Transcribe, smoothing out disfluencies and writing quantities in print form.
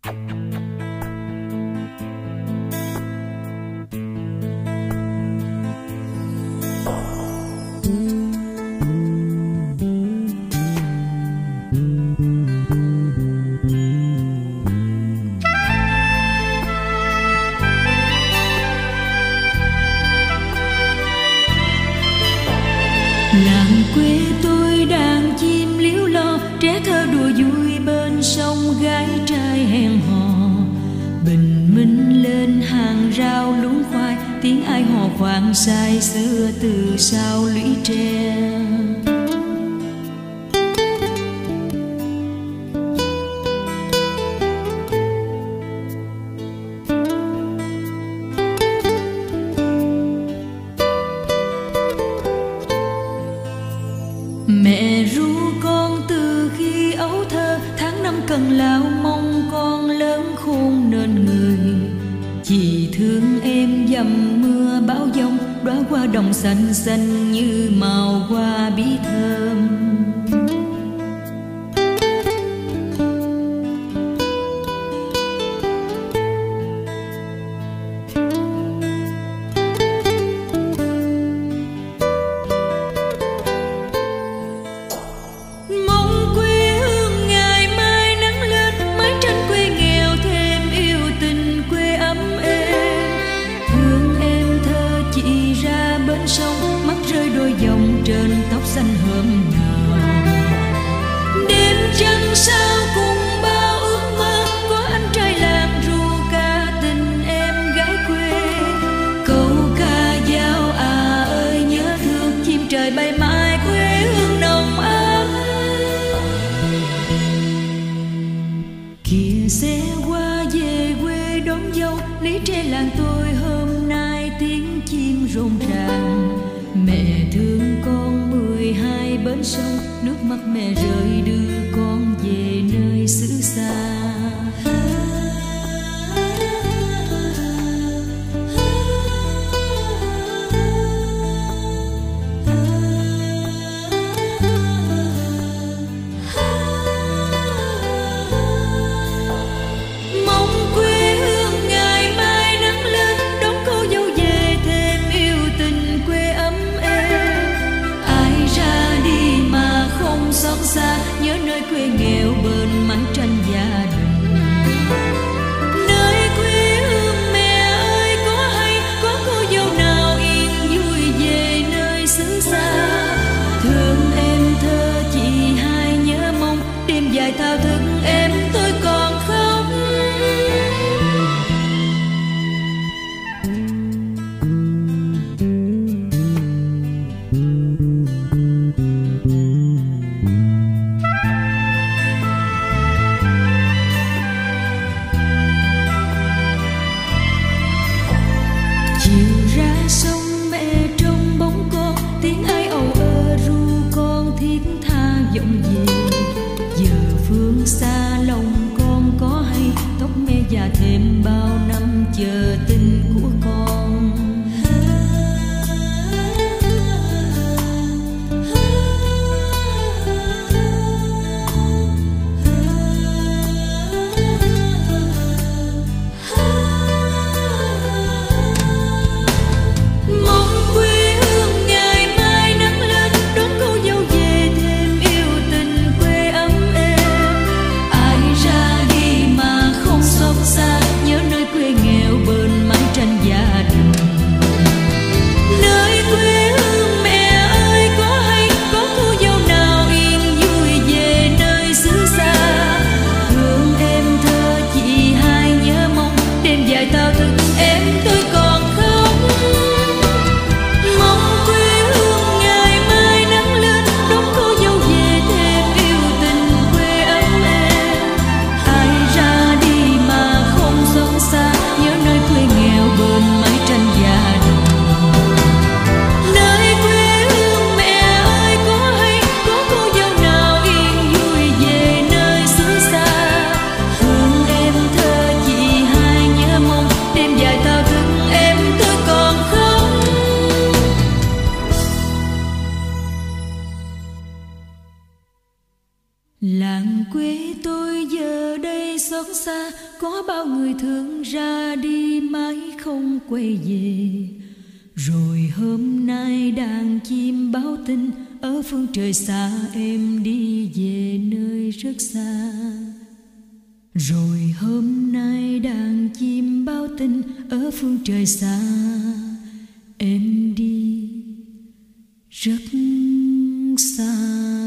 Làng quê tôi đang chim líu lo, trẻ thơ đùa vui bên sông, gái trai hẹn hò bình minh lên hàng rau luống khoai, tiếng ai hò khoan say xưa từ sau lũy tre. Mẹ ru con từ khi ấu thơ, tháng năm cần lao mong con lớn khôn nên người. Chị thương em dầm mưa bão giông, đóa hoa đồng xanh xanh như màu hoa bí thơm. Mắt rơi đôi dòng trên tóc xanh hôm nào, đêm trăng sao cùng bao ước mơ, có anh trai làng ru ca tình em gái quê. Câu ca dao à ơi nhớ thương, chim trời bay mãi quê hương nồng ấm. Kìa xe qua về quê đón dâu, lý tre làng tôi hôm nay tiếng chim rộn ràng. Mẹ thương con 12 bến sông, nước mắt mẹ rơi đưa con về nơi xứ xa. Nhớ nơi quê nghèo bên mái tranh gia đình. Nơi quê hương mẹ ơi có hay có cô dâu nào yên vui về nơi xứ xa. Thương em thơ chị hai nhớ mong, đêm dài thao thức em tôi còn khóc. Chiều ra sông mẹ trong bóng con, tiếng ai ầu ơ ru con thiết tha vọng về. Giờ phương xa lòng con có hay, tóc mẹ già thêm bao năm chờ tin của con. Làng quê tôi giờ đây xót xa, có bao người thương ra đi mãi không quay về. Rồi hôm nay đàn chim báo tin, ở phương trời xa em đi về nơi rất xa. Rồi hôm nay đàn chim báo tin, ở phương trời xa em đi rất xa.